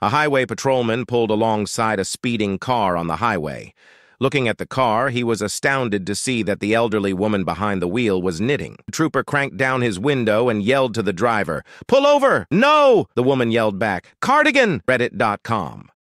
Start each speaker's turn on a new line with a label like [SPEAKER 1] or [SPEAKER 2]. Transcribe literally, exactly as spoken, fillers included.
[SPEAKER 1] A highway patrolman pulled alongside a speeding car on the highway. Looking at the car, he was astounded to see that the elderly woman behind the wheel was knitting. The trooper cranked down his window and yelled to the driver, "Pull over!" "No!" the woman yelled back. "Cardigan!" Reddit dot com